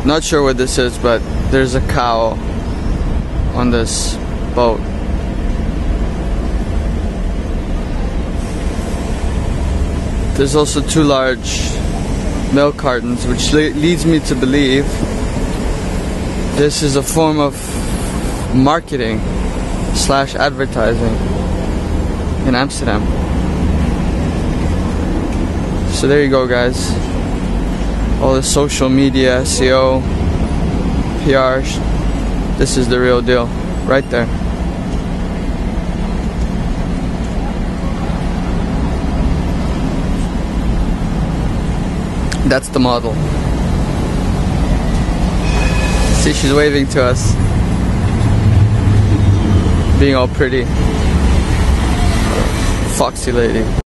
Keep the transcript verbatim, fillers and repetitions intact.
Not sure what this is, but there's a cow on this boat. There's also two large milk cartons, which le leads me to believe this is a form of marketing slash advertising in Amsterdam. So there you go, guys. All the social media, S E O, P R, this is the real deal, right there. That's the model. See, she's waving to us, being all pretty. Foxy lady.